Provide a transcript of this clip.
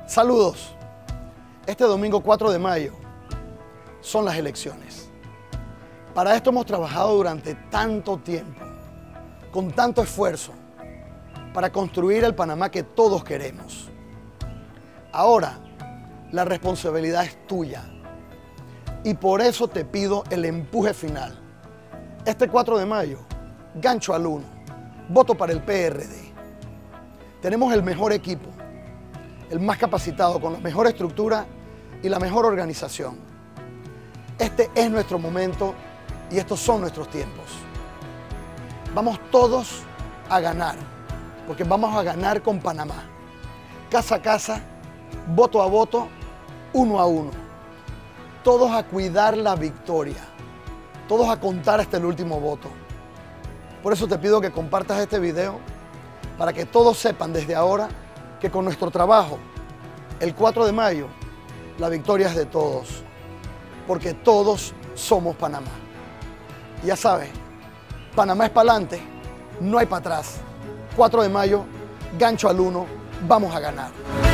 Saludos. Este domingo 4 de mayo son las elecciones. Para esto hemos trabajado durante tanto tiempo, con tanto esfuerzo, para construir el Panamá que todos queremos. Ahora, la responsabilidad es tuya. Y por eso te pido el empuje final. Este 4 de mayo, gancho al 1, voto para el PRD. Tenemos el mejor equipo, el más capacitado, con la mejor estructura y la mejor organización. Este es nuestro momento y estos son nuestros tiempos. Vamos todos a ganar, porque vamos a ganar con Panamá. Casa a casa, voto a voto, 1 a 1. Todos a cuidar la victoria, todos a contar hasta el último voto. Por eso te pido que compartas este video para que todos sepan desde ahora que con nuestro trabajo, el 4 de mayo, la victoria es de todos, porque todos somos Panamá. Y ya sabes, Panamá es para adelante, no hay para atrás. 4 de mayo, gancho al 1, vamos a ganar.